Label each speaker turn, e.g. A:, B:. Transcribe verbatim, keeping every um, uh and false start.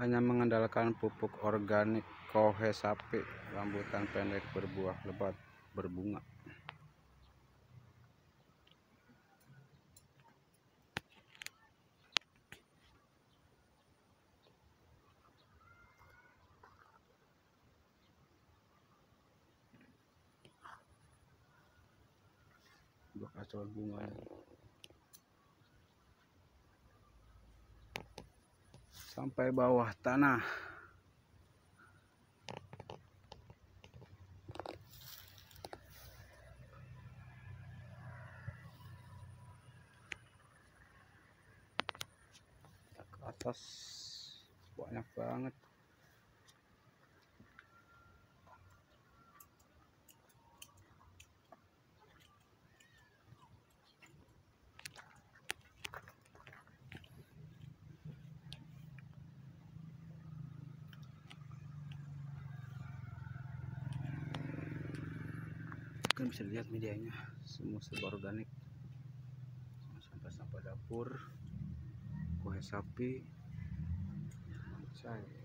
A: hanya mengandalkan pupuk organik kohe sapi, rambutan pendek berbuah lebat berbunga. Bakal bunga sampai bawah tanah. Ke atas banyak banget. Kan bisa dilihat medianya semua serba organik, sampah-sampah dapur, kohe sapi, saya